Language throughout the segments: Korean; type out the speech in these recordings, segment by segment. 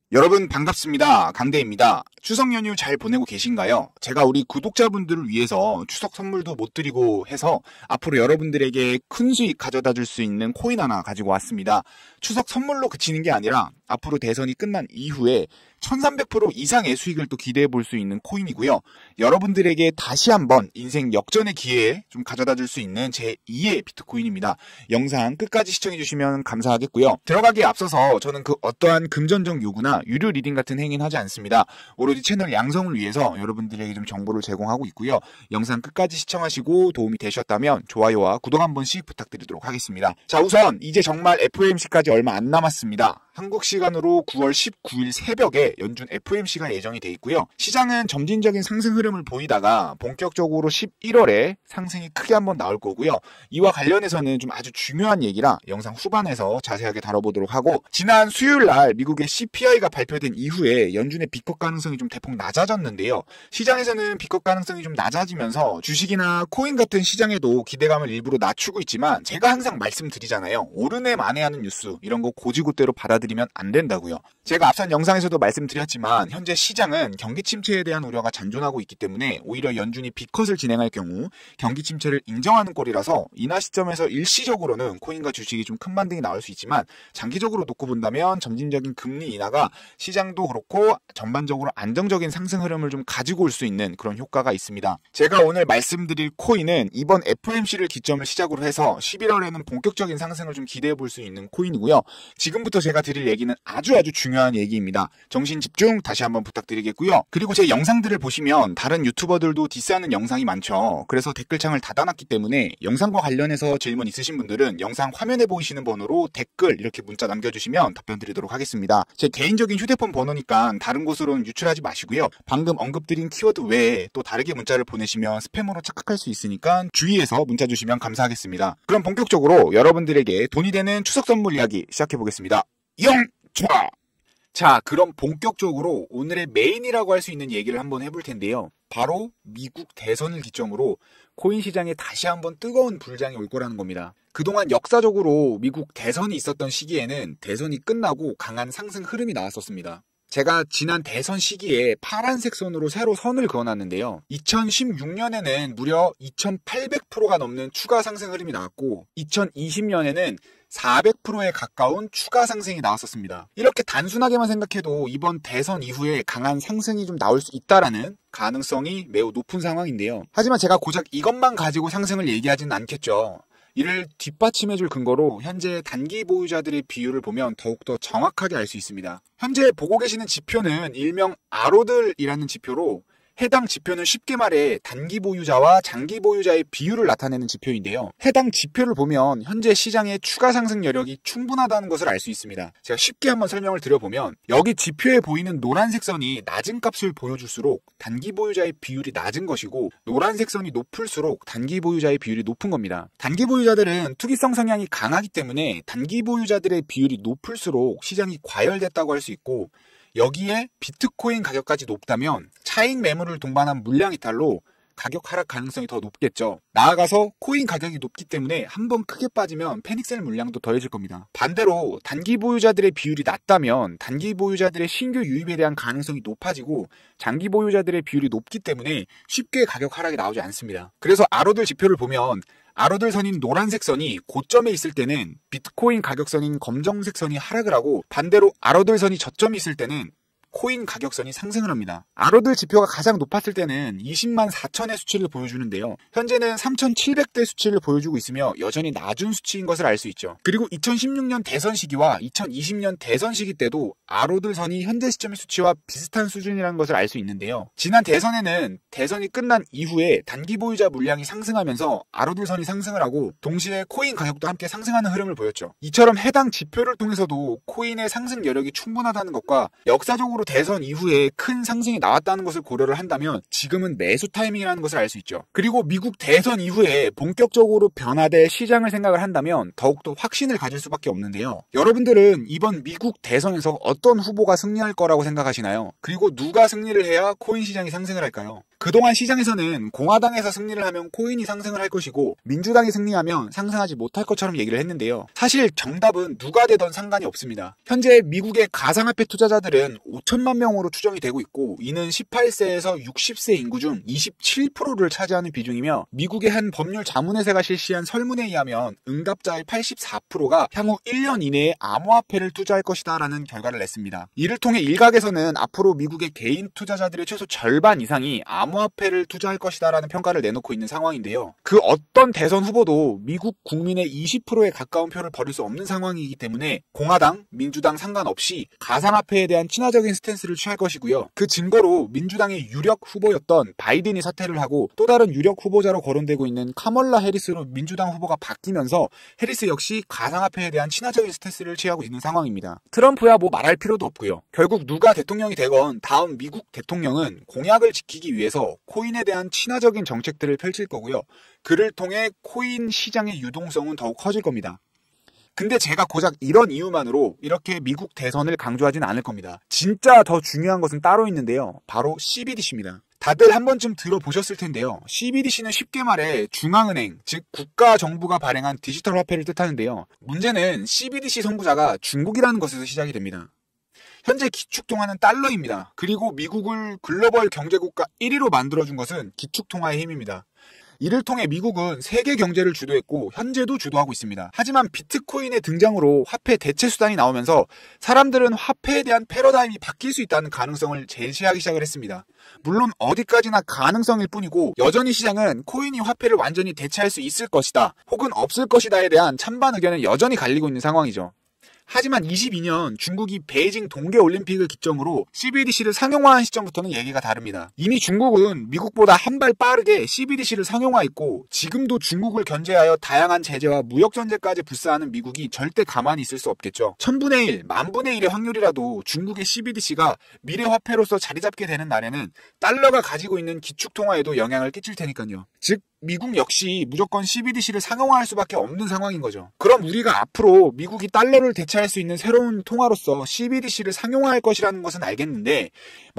여러분 반갑습니다. 강대입니다. 추석 연휴 잘 보내고 계신가요? 제가 우리 구독자분들을 위해서 추석 선물도 못 드리고 해서 앞으로 여러분들에게 큰 수익 가져다 줄 수 있는 코인 하나 가지고 왔습니다. 추석 선물로 그치는 게 아니라 앞으로 대선이 끝난 이후에 1300% 이상의 수익을 또 기대해 볼 수 있는 코인이고요. 여러분들에게 다시 한번 인생 역전의 기회에 좀 가져다 줄 수 있는 제2의 비트코인입니다. 영상 끝까지 시청해 주시면 감사하겠고요. 들어가기에 앞서서 저는 그 어떠한 금전적 요구나 유료 리딩 같은 행위는 하지 않습니다. 오로지 채널 양성을 위해서 여러분들에게 좀 정보를 제공하고 있고요. 영상 끝까지 시청하시고 도움이 되셨다면 좋아요와 구독 한 번씩 부탁드리도록 하겠습니다. 자, 우선 이제 정말 FOMC까지 얼마 안 남았습니다. 한국 시간으로 9월 19일 새벽에 연준 FOMC가 예정이 돼 있고요. 시장은 점진적인 상승 흐름을 보이다가 본격적으로 11월에 상승이 크게 한번 나올 거고요. 이와 관련해서는 좀 아주 중요한 얘기라 영상 후반에서 자세하게 다뤄보도록 하고, 지난 수요일 날 미국의 CPI가 발표된 이후에 연준의 비컷 가능성이 좀 대폭 낮아졌는데요. 시장에서는 비컷 가능성이 좀 낮아지면서 주식이나 코인 같은 시장에도 기대감을 일부러 낮추고 있지만, 제가 항상 말씀드리잖아요. 오르내 만회하는 뉴스 이런 거 고지고대로 받아들이면 안 된다고요. 제가 앞선 영상에서도 말씀드렸지만 현재 시장은 경기 침체에 대한 우려가 잔존하고 있기 때문에 오히려 연준이 비컷을 진행할 경우 경기 침체를 인정하는 꼴이라서 인하 시점에서 일시적으로는 코인과 주식이 좀 큰 반등이 나올 수 있지만, 장기적으로 놓고 본다면 점진적인 금리 인하가 시장도 그렇고 전반적으로 안정적인 상승 흐름을 좀 가지고 올 수 있는 그런 효과가 있습니다. 제가 오늘 말씀드릴 코인은 이번 FOMC를 기점을 시작으로 해서 11월에는 본격적인 상승을 좀 기대해 볼 수 있는 코인이고요. 지금부터 제가 드릴 얘기는 아주 중요한 얘기입니다. 정신 집중 다시 한번 부탁드리겠고요. 그리고 제 영상들을 보시면 다른 유튜버들도 디스하는 영상이 많죠. 그래서 댓글창을 닫아놨기 때문에 영상과 관련해서 질문 있으신 분들은 영상 화면에 보이시는 번호로 댓글 이렇게 문자 남겨주시면 답변 드리도록 하겠습니다. 제 개인적인 휴대폰 번호니까 다른 곳으로는 유출하지 마시고요. 방금 언급드린 키워드 외에 또 다르게 문자를 보내시면 스팸으로 착각할 수 있으니까 주의해서 문자 주시면 감사하겠습니다. 그럼 본격적으로 여러분들에게 돈이 되는 추석 선물 이야기 시작해보겠습니다. 영차! 자, 그럼 본격적으로 오늘의 메인이라고 할 수 있는 얘기를 한번 해볼 텐데요. 바로 미국 대선을 기점으로 코인 시장에 다시 한번 뜨거운 불장이 올 거라는 겁니다. 그동안 역사적으로 미국 대선이 있었던 시기에는 대선이 끝나고 강한 상승 흐름이 나왔었습니다. 제가 지난 대선 시기에 파란색 선으로 새로 선을 그어놨는데요. 2016년에는 무려 2800%가 넘는 추가 상승 흐름이 나왔고, 2020년에는 400%에 가까운 추가 상승이 나왔었습니다. 이렇게 단순하게만 생각해도 이번 대선 이후에 강한 상승이 좀 나올 수 있다라는 가능성이 매우 높은 상황인데요. 하지만 제가 고작 이것만 가지고 상승을 얘기하지는 않겠죠. 이를 뒷받침해줄 근거로 현재 단기 보유자들의 비율을 보면 더욱더 정확하게 알 수 있습니다. 현재 보고 계시는 지표는 일명 아로들이라는 지표로, 해당 지표는 쉽게 말해 단기 보유자와 장기 보유자의 비율을 나타내는 지표인데요. 해당 지표를 보면 현재 시장의 추가 상승 여력이 충분하다는 것을 알 수 있습니다. 제가 쉽게 한번 설명을 드려보면, 여기 지표에 보이는 노란색 선이 낮은 값을 보여줄수록 단기 보유자의 비율이 낮은 것이고, 노란색 선이 높을수록 단기 보유자의 비율이 높은 겁니다. 단기 보유자들은 투기성 성향이 강하기 때문에 단기 보유자들의 비율이 높을수록 시장이 과열됐다고 할 수 있고, 여기에 비트코인 가격까지 높다면 차익 매물을 동반한 물량 이탈로 가격 하락 가능성이 더 높겠죠. 나아가서 코인 가격이 높기 때문에 한번 크게 빠지면 패닉셀 물량도 더해질 겁니다. 반대로 단기 보유자들의 비율이 낮다면 단기 보유자들의 신규 유입에 대한 가능성이 높아지고, 장기 보유자들의 비율이 높기 때문에 쉽게 가격 하락이 나오지 않습니다. 그래서 아로들 지표를 보면 아로들 선인 노란색 선이 고점에 있을 때는 비트코인 가격선인 검정색 선이 하락을 하고, 반대로 아로들 선이 저점이 있을 때는 코인 가격선이 상승을 합니다. 아로들 지표가 가장 높았을 때는 20만 4천의 수치를 보여주는데요. 현재는 3,700대 수치를 보여주고 있으며 여전히 낮은 수치인 것을 알 수 있죠. 그리고 2016년 대선 시기와 2020년 대선 시기 때도 아로들 선이 현재 시점의 수치와 비슷한 수준이라는 것을 알 수 있는데요. 지난 대선에는 대선이 끝난 이후에 단기 보유자 물량이 상승하면서 아로들 선이 상승을 하고, 동시에 코인 가격도 함께 상승하는 흐름을 보였죠. 이처럼 해당 지표를 통해서도 코인의 상승 여력이 충분하다는 것과 역사적으로 대선 이후에 큰 상승이 나왔다는 것을 고려를 한다면 지금은 매수 타이밍이라는 것을 알 수 있죠. 그리고 미국 대선 이후에 본격적으로 변화될 시장을 생각을 한다면 더욱더 확신을 가질 수밖에 없는데요. 여러분들은 이번 미국 대선에서 어떤 후보가 승리할 거라고 생각하시나요? 그리고 누가 승리를 해야 코인 시장이 상승을 할까요? 그동안 시장에서는 공화당에서 승리를 하면 코인이 상승을 할 것이고 민주당이 승리하면 상승하지 못할 것처럼 얘기를 했는데요. 사실 정답은 누가 되던 상관이 없습니다. 현재 미국의 가상화폐 투자자들은 5천만 명으로 추정이 되고 있고 이는 18세에서 60세 인구 중 27%를 차지하는 비중이며 미국의 한 법률 자문회사가 실시한 설문에 의하면 응답자의 84%가 향후 1년 이내에 암호화폐를 투자할 것이다 라는 결과를 냈습니다. 이를 통해 일각에서는 앞으로 미국의 개인 투자자들의 최소 절반 이상이 암호화폐를 투자할 것이다 라는 평가를 내놓고 있는 상황인데요. 그 어떤 대선 후보도 미국 국민의 20%에 가까운 표를 버릴 수 없는 상황이기 때문에 공화당, 민주당 상관없이 가상화폐에 대한 친화적인 스탠스를 취할 것이고요. 그 증거로 민주당의 유력 후보였던 바이든이 사퇴를 하고 또 다른 유력 후보자로 거론되고 있는 카멀라 해리스로 민주당 후보가 바뀌면서 해리스 역시 가상화폐에 대한 친화적인 스탠스를 취하고 있는 상황입니다. 트럼프야 뭐 말할 필요도 없고요. 결국 누가 대통령이 되건 다음 미국 대통령은 공약을 지키기 위해서 코인에 대한 친화적인 정책들을 펼칠 거고요. 그를 통해 코인 시장의 유동성은 더욱 커질 겁니다. 근데 제가 고작 이런 이유만으로 이렇게 미국 대선을 강조하진 않을 겁니다. 진짜 더 중요한 것은 따로 있는데요. 바로 CBDC입니다. 다들 한 번쯤 들어보셨을 텐데요. CBDC는 쉽게 말해 중앙은행, 즉 국가정부가 발행한 디지털 화폐를 뜻하는데요. 문제는 CBDC 선구자가 중국이라는 것에서 시작이 됩니다. 현재 기축통화는 달러입니다. 그리고 미국을 글로벌 경제국가 1위로 만들어준 것은 기축통화의 힘입니다. 이를 통해 미국은 세계 경제를 주도했고 현재도 주도하고 있습니다. 하지만 비트코인의 등장으로 화폐 대체 수단이 나오면서 사람들은 화폐에 대한 패러다임이 바뀔 수 있다는 가능성을 제시하기 시작을 했습니다. 물론 어디까지나 가능성일 뿐이고 여전히 시장은 코인이 화폐를 완전히 대체할 수 있을 것이다 혹은 없을 것이다에 대한 찬반 의견은 여전히 갈리고 있는 상황이죠. 하지만 22년 중국이 베이징 동계올림픽을 기점으로 CBDC를 상용화한 시점부터는 얘기가 다릅니다. 이미 중국은 미국보다 한 발 빠르게 CBDC를 상용화했고 지금도 중국을 견제하여 다양한 제재와 무역전쟁까지 불사하는 미국이 절대 가만히 있을 수 없겠죠. 1000분의 1, 10,000분의 1의 확률이라도 중국의 CBDC가 미래화폐로서 자리 잡게 되는 날에는 달러가 가지고 있는 기축통화에도 영향을 끼칠 테니까요. 즉 미국 역시 무조건 CBDC를 상용화할 수밖에 없는 상황인 거죠. 그럼 우리가 앞으로 미국이 달러를 대체할 수 있는 새로운 통화로서 CBDC를 상용화할 것이라는 것은 알겠는데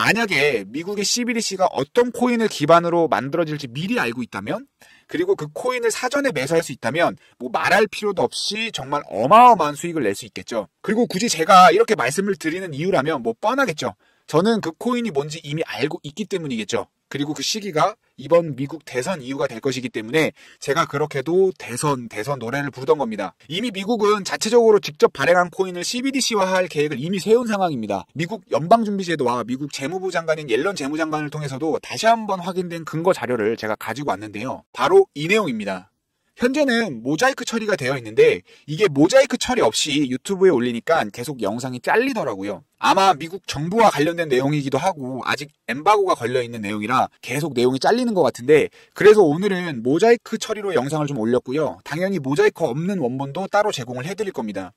만약에 미국의 CBDC가 어떤 코인을 기반으로 만들어질지 미리 알고 있다면 그리고 그 코인을 사전에 매수할 수 있다면 뭐 말할 필요도 없이 정말 어마어마한 수익을 낼 수 있겠죠. 그리고 굳이 제가 이렇게 말씀을 드리는 이유라면 뭐 뻔하겠죠. 저는 그 코인이 뭔지 이미 알고 있기 때문이겠죠. 그리고 그 시기가 이번 미국 대선 이유가 될 것이기 때문에 제가 그렇게도 대선 노래를 부르던 겁니다. 이미 미국은 자체적으로 직접 발행한 코인을 CBDC화할 계획을 이미 세운 상황입니다. 미국 연방준비제도와 미국 재무부 장관인 옐런 재무장관을 통해서도 다시 한번 확인된 근거 자료를 제가 가지고 왔는데요. 바로 이 내용입니다. 현재는 모자이크 처리가 되어 있는데 이게 모자이크 처리 없이 유튜브에 올리니까 계속 영상이 잘리더라고요. 아마 미국 정부와 관련된 내용이기도 하고 아직 엠바고가 걸려있는 내용이라 계속 내용이 잘리는 것 같은데 그래서 오늘은 모자이크 처리로 영상을 좀 올렸고요. 당연히 모자이크 없는 원본도 따로 제공을 해드릴 겁니다.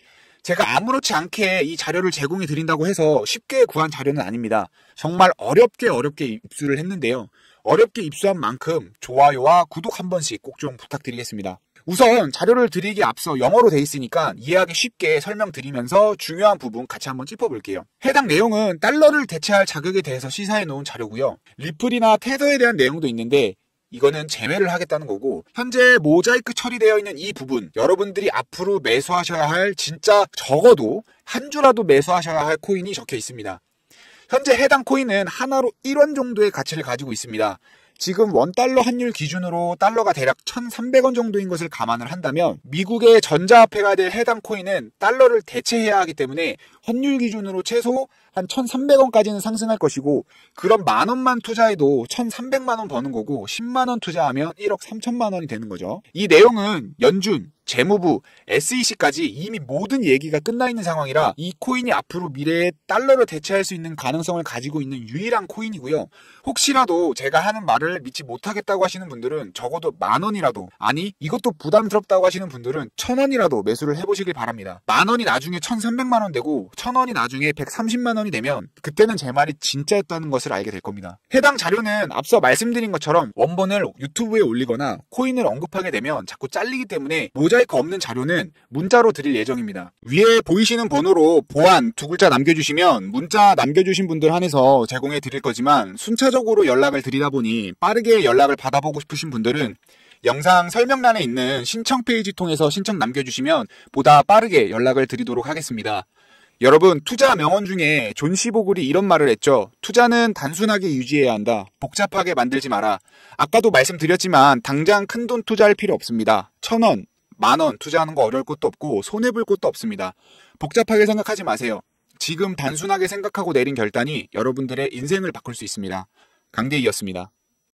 제가 아무렇지 않게 이 자료를 제공해 드린다고 해서 쉽게 구한 자료는 아닙니다. 정말 어렵게 입수를 했는데요. 어렵게 입수한 만큼 좋아요와 구독 한 번씩 꼭 좀 부탁드리겠습니다. 우선 자료를 드리기에 앞서 영어로 돼 있으니까 이해하기 쉽게 설명드리면서 중요한 부분 같이 한번 짚어볼게요. 해당 내용은 달러를 대체할 자격에 대해서 시사해 놓은 자료고요. 리플이나 테더에 대한 내용도 있는데 이거는 제외를 하겠다는 거고 현재 모자이크 처리되어 있는 이 부분 여러분들이 앞으로 매수하셔야 할 진짜 적어도 한 주라도 매수하셔야 할 코인이 적혀 있습니다. 현재 해당 코인은 하나로 1원 정도의 가치를 가지고 있습니다. 지금 원달러 환율 기준으로 달러가 대략 1,300원 정도인 것을 감안을 한다면 미국의 전자화폐가 될 해당 코인은 달러를 대체해야 하기 때문에 환율 기준으로 최소 한 1,300원까지는 상승할 것이고 그럼 만원만 투자해도 1,300만원 버는 거고 10만원 투자하면 1억 3천만원이 되는 거죠. 이 내용은 연준, 재무부, SEC까지 이미 모든 얘기가 끝나 있는 상황이라 이 코인이 앞으로 미래에 달러를 대체할 수 있는 가능성을 가지고 있는 유일한 코인이고요. 혹시라도 제가 하는 말을 믿지 못하겠다고 하시는 분들은 적어도 만원이라도 아니 이것도 부담스럽다고 하시는 분들은 1,000원이라도 매수를 해보시길 바랍니다. 만원이 나중에 1,300만원 되고 1,000원이 나중에 130만원이 되면 그때는 제 말이 진짜였다는 것을 알게 될 겁니다. 해당 자료는 앞서 말씀드린 것처럼 원본을 유튜브에 올리거나 코인을 언급하게 되면 자꾸 잘리기 때문에 모자 모자이크 없는 자료는 문자로 드릴 예정입니다. 위에 보이시는 번호로 보안 두 글자 남겨주시면 문자 남겨주신 분들 한해서 제공해 드릴 거지만 순차적으로 연락을 드리다 보니 빠르게 연락을 받아보고 싶으신 분들은 영상 설명란에 있는 신청 페이지 통해서 신청 남겨주시면 보다 빠르게 연락을 드리도록 하겠습니다. 여러분, 투자 명언 중에 존 시보글이 이런 말을 했죠. 투자는 단순하게 유지해야 한다. 복잡하게 만들지 마라. 아까도 말씀드렸지만 당장 큰돈 투자할 필요 없습니다. 1,000원, 10,000원 투자하는 거 어려울 것도 없고 손해볼 것도 없습니다. 복잡하게 생각하지 마세요. 지금 단순하게 생각하고 내린 결단이 여러분들의 인생을 바꿀 수 있습니다. 강대희였습니다.